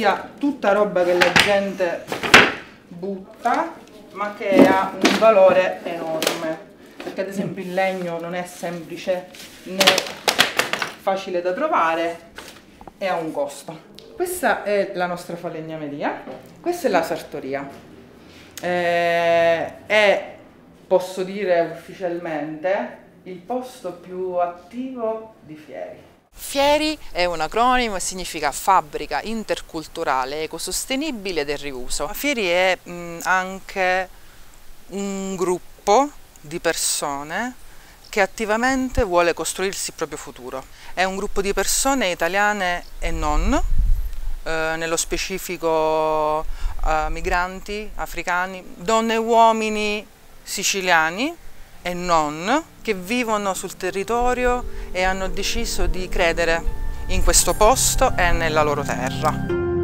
sia tutta roba che la gente butta, ma che ha un valore enorme, perché ad esempio il legno non è semplice né facile da trovare e ha un costo. Questa è la nostra falegnameria, questa è la sartoria e posso dire ufficialmente il posto più attivo di Fieri. Fieri è un acronimo e significa Fabbrica Interculturale Ecosostenibile del Riuso. Fieri è anche un gruppo di persone che attivamente vuole costruirsi il proprio futuro. È un gruppo di persone italiane e non, nello specifico migranti africani, donne e uomini siciliani e non, che vivono sul territorio e hanno deciso di credere in questo posto e nella loro terra.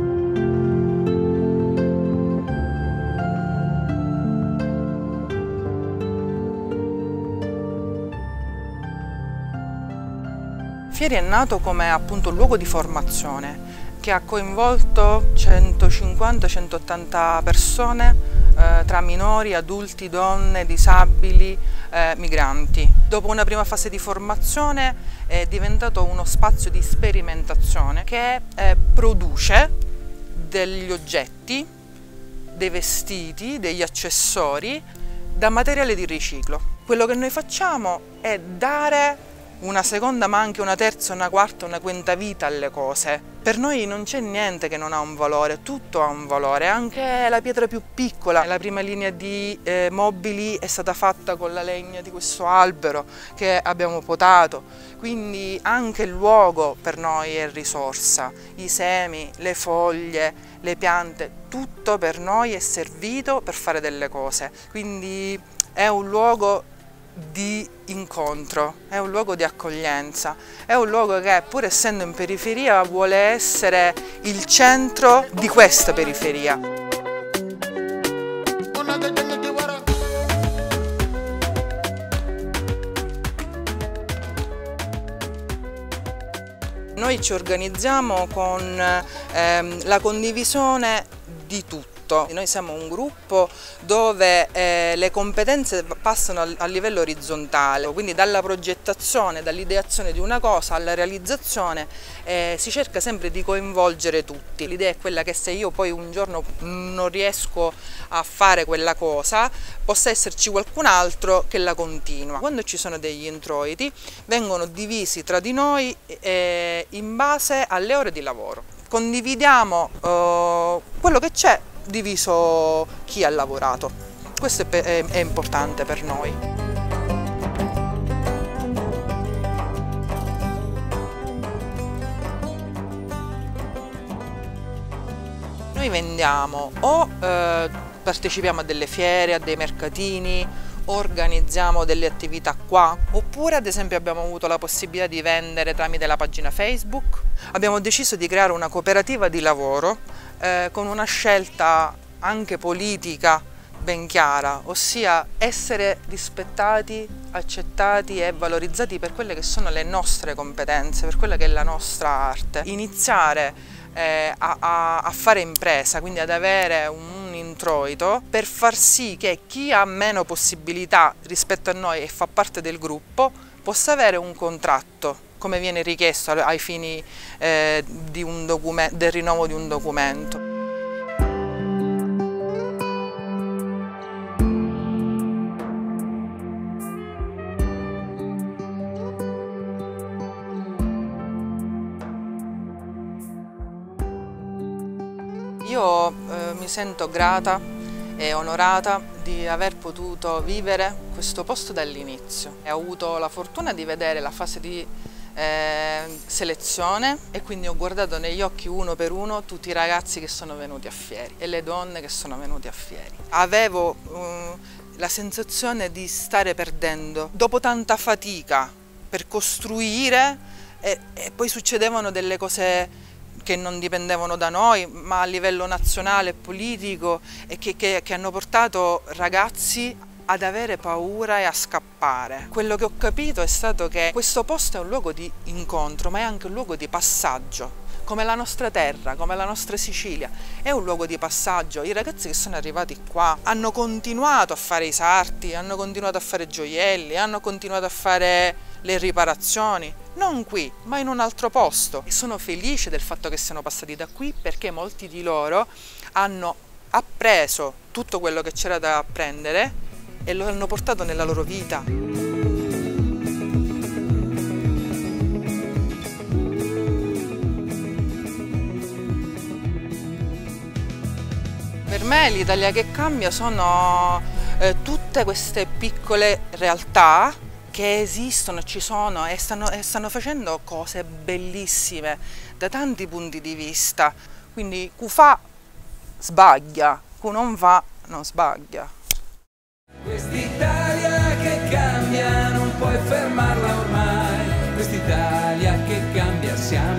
Fieri è nato come appunto luogo di formazione che ha coinvolto 150-180 persone tra minori, adulti, donne, disabili, migranti. Dopo una prima fase di formazione è diventato uno spazio di sperimentazione che produce degli oggetti, dei vestiti, degli accessori da materiale di riciclo. Quello che noi facciamo è dare una seconda, ma anche una terza, una quarta, una quinta vita alle cose. Per noi non c'è niente che non ha un valore, tutto ha un valore, anche la pietra più piccola. La prima linea di mobili è stata fatta con la legna di questo albero che abbiamo potato, quindi anche il luogo per noi è risorsa, i semi, le foglie, le piante, tutto per noi è servito per fare delle cose, quindi è un luogo di incontro, è un luogo di accoglienza, è un luogo che pur essendo in periferia vuole essere il centro di questa periferia. Noi ci organizziamo con la condivisione di tutto. Noi siamo un gruppo dove le competenze passano a livello orizzontale, quindi dalla progettazione, dall'ideazione di una cosa alla realizzazione si cerca sempre di coinvolgere tutti. L'idea è quella che se io poi un giorno non riesco a fare quella cosa, possa esserci qualcun altro che la continua. Quando ci sono degli introiti vengono divisi tra di noi in base alle ore di lavoro. Condividiamo quello che c'è, diviso chi ha lavorato. Questo è importante per noi. Noi vendiamo o partecipiamo a delle fiere, a dei mercatini, organizziamo delle attività qua, oppure ad esempio abbiamo avuto la possibilità di vendere tramite la pagina Facebook. Abbiamo deciso di creare una cooperativa di lavoro con una scelta anche politica ben chiara, ossia essere rispettati, accettati e valorizzati per quelle che sono le nostre competenze, per quella che è la nostra arte. Iniziare a fare impresa, quindi ad avere un introito per far sì che chi ha meno possibilità rispetto a noi e fa parte del gruppo possa avere un contratto come viene richiesto ai fini del rinnovo di un documento. Io mi sento grata e onorata di aver potuto vivere questo posto dall'inizio. Ho avuto la fortuna di vedere la fase di selezione e quindi ho guardato negli occhi uno per uno tutti i ragazzi che sono venuti a Fieri e le donne che sono venute a Fieri. Avevo la sensazione di stare perdendo dopo tanta fatica per costruire e poi succedevano delle cose che non dipendevano da noi, ma a livello nazionale e politico, e che hanno portato ragazzi ad avere paura e a scappare. Quello che ho capito è stato che questo posto è un luogo di incontro, ma è anche un luogo di passaggio. come la nostra terra, come la nostra Sicilia, è un luogo di passaggio. I ragazzi che sono arrivati qua hanno continuato a fare i sarti, hanno continuato a fare gioielli, hanno continuato a fare le riparazioni, non qui, ma in un altro posto. E sono felice del fatto che siano passati da qui, perché molti di loro hanno appreso tutto quello che c'era da apprendere e lo hanno portato nella loro vita. Per me l'Italia che cambia sono tutte queste piccole realtà che esistono, ci sono e stanno facendo cose bellissime da tanti punti di vista. Quindi chi fa sbaglia, chi non va non sbaglia. Quest'Italia che cambia non puoi fermarla ormai, quest'Italia che cambia siamo